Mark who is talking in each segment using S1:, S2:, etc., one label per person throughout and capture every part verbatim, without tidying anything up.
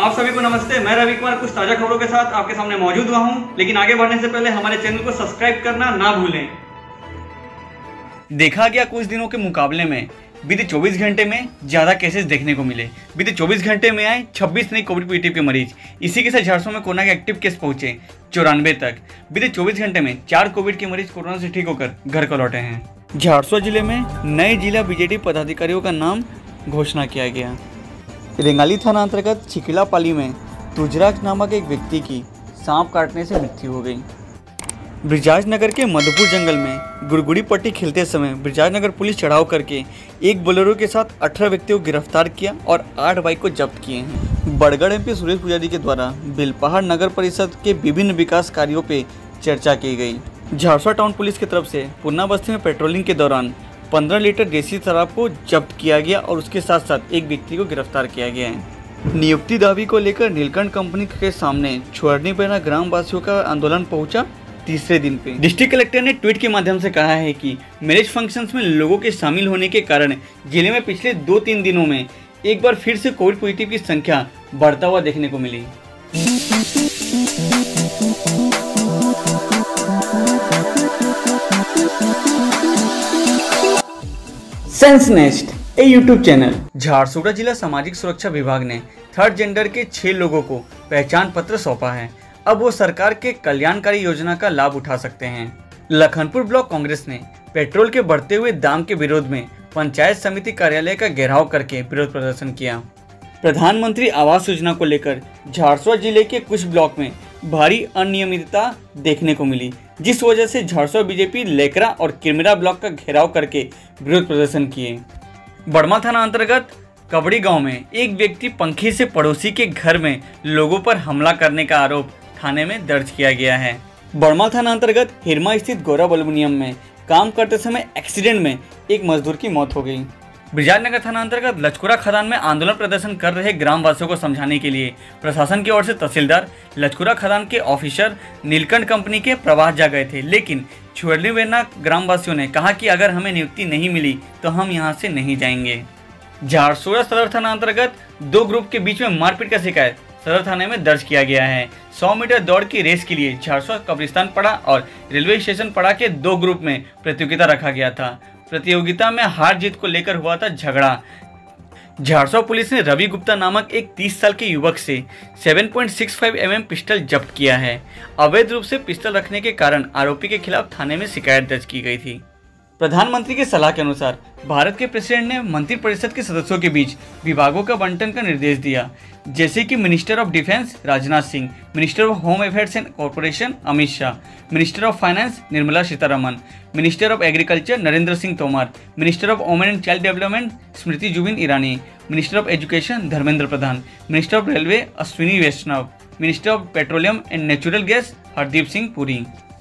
S1: आप सभी को नमस्ते। मैं रवि कुमार कुछ ताज़ा खबरों के साथ आपके सामने मौजूद हुआ हूं, लेकिन आगे बढ़ने से पहले हमारे चैनल को सब्सक्राइब करना ना भूलें। देखा गया कुछ दिनों के मुकाबले में बीते चौबीस घंटे में ज़्यादा केसेस देखने को मिले। बीते चौबीस घंटे में आए छब्बीस नए कोविड पॉजिटिव के मरीज। इसी के साथ झारसुगुड़ा में कोरोना के एक्टिव केस पहुंचे चौरानवे तक। बीते चौबीस घंटे में चार कोविड के मरीज कोरोना से ठीक होकर घर को लौटे हैं। झारसुगड़ा जिले में नए जिला बीजेडी पदाधिकारियों का नाम घोषणा किया गया। रेंगाली थाना अंतर्गत चिकिलापाली में तुजराज नामक एक व्यक्ति की सांप काटने से मृत्यु हो गई। ब्रिजाज नगर के मधुपुर जंगल में गुड़गुड़ी पट्टी खेलते समय ब्रिजाज नगर पुलिस चढ़ाव करके एक बोलेरो के साथ अठारह व्यक्तियों को गिरफ्तार किया और आठ बाइक को जब्त किए हैं। बड़गढ़ एमपी सुरेश पुजारी के द्वारा बेलपहाड़ नगर परिषद के विभिन्न विकास कार्यों पे चर्चा की गई। झारसुगड़ा टाउन पुलिस की तरफ से पुन्ना बस्ती में पेट्रोलिंग के दौरान पंद्रह लीटर देसी शराब को जब्त किया गया और उसके साथ साथ एक व्यक्ति को गिरफ्तार किया गया है। नियुक्ति दावी को लेकर नीलकंठ कंपनी के सामने छोड़नी पहना ग्राम वासियों का आंदोलन पहुंचा तीसरे दिन पे। डिस्ट्रिक्ट कलेक्टर ने ट्वीट के माध्यम से कहा है कि मैरिज फंक्शंस में लोगों के शामिल होने के कारण जिले में पिछले दो तीन दिनों में एक बार फिर से कोविड पॉजिटिव की संख्या बढ़ता हुआ देखने को मिली। सेंसनेस्ट ए यूट्यूब चैनल। झारसुगड़ा जिला सामाजिक सुरक्षा विभाग ने थर्ड जेंडर के छह लोगों को पहचान पत्र सौंपा है। अब वो सरकार के कल्याणकारी योजना का लाभ उठा सकते हैं। लखनपुर ब्लॉक कांग्रेस ने पेट्रोल के बढ़ते हुए दाम के विरोध में पंचायत समिति कार्यालय का घेराव करके विरोध प्रदर्शन किया। प्रधानमंत्री आवास योजना को लेकर झारसुगड़ा जिले के कुछ ब्लॉक में भारी अनियमितता देखने को मिली, जिस वजह से झारसुगड़ा बीजेपी लेकरा और किरमिरा ब्लॉक का घेराव करके विरोध प्रदर्शन किए। बड़मा थाना अंतर्गत कबड़ी गांव में एक व्यक्ति पंखी से पड़ोसी के घर में लोगों पर हमला करने का आरोप थाने में दर्ज किया गया है। बड़मा थाना अंतर्गत हिरमा स्थित गौरव एल्युमिनियम में काम करते समय एक्सीडेंट में एक मजदूर की मौत हो गई। ब्रिजाजनगर थाना अंतर्गत लचकुरा खदान में आंदोलन प्रदर्शन कर रहे ग्रामवासियों को समझाने के लिए प्रशासन की ओर से तहसीलदार लचकुरा खदान के ऑफिसर नीलकंठ कंपनी के प्रवास जा गए थे, लेकिन छुरलीवेना ग्रामवासियों ने कहा कि अगर हमें नियुक्ति नहीं मिली तो हम यहां से नहीं जाएंगे। झारसुगड़ा सदर थाना अंतर्गत दो ग्रुप के बीच में मारपीट का शिकायत सदर थाने में दर्ज किया गया है। सौ मीटर दौड़ की रेस के लिए झारसुगड़ा कब्रिस्तान पड़ा और रेलवे स्टेशन पड़ा के दो ग्रुप में प्रतियोगिता रखा गया था। प्रतियोगिता में हार जीत को लेकर हुआ था झगड़ा। झारसुगड़ा पुलिस ने रवि गुप्ता नामक एक तीस साल के युवक से सात पॉइंट छह पाँच एम एम पिस्टल जब्त किया है। अवैध रूप से पिस्टल रखने के कारण आरोपी के खिलाफ थाने में शिकायत दर्ज की गई थी। प्रधानमंत्री की सलाह के अनुसार भारत के प्रेसिडेंट ने मंत्रिपरिषद के सदस्यों के बीच विभागों का बंटन का निर्देश दिया, जैसे कि minister of defence Rajnath Singh, minister of home affairs and corporation Amit Shah, minister of finance Nirmala Sitharaman, minister of agriculture Narendra Singh Tomar, minister of women and child development Smriti Zubin Irani, minister of education Dharmendra Pradhan, minister of railway Ashwini Vaishnaw, minister of petroleum and natural gas Hardeep Singh Puri.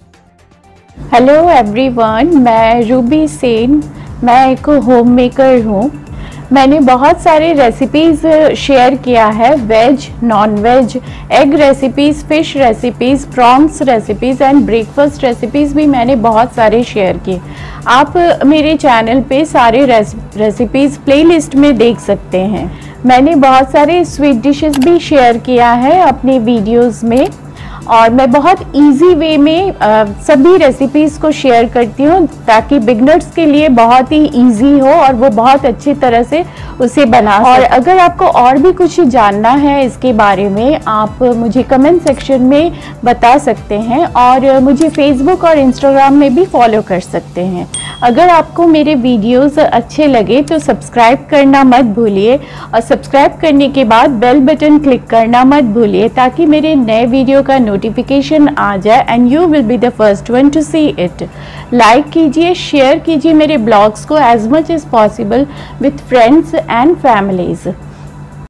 S2: Hello everyone, मैं रूबी सेन, मैं एक home maker हूँ। मैंने बहुत सारे recipes share किया है, veg, non veg, egg recipes, fish recipes, prawns recipes and breakfast recipes भी मैंने बहुत सारे शेयर किए। आप मेरे चैनल पे सारे रेसिपीज़ प्लेलिस्ट में देख सकते हैं। मैंने बहुत सारे स्वीट डिशेस भी शेयर किया है अपने वीडियोज़ में, और मैं बहुत इजी वे में आ, सभी रेसिपीज़ को शेयर करती हूँ ताकि बिगनर्स के लिए बहुत ही इजी हो और वो बहुत अच्छी तरह से उसे बना सकें। और अगर आपको और भी कुछ जानना है इसके बारे में, आप मुझे कमेंट सेक्शन में बता सकते हैं और मुझे फेसबुक और इंस्टाग्राम में भी फॉलो कर सकते हैं। अगर आपको मेरे वीडियोस अच्छे लगे तो सब्सक्राइब करना मत भूलिए, और सब्सक्राइब करने के बाद बेल बटन क्लिक करना मत भूलिए ताकि मेरे नए वीडियो का नोटिफिकेशन आ जाए and you will be the first one to see it. Like कीजिए, शेयर कीजिए मेरे ब्लॉग्स को as much as possible with friends and families.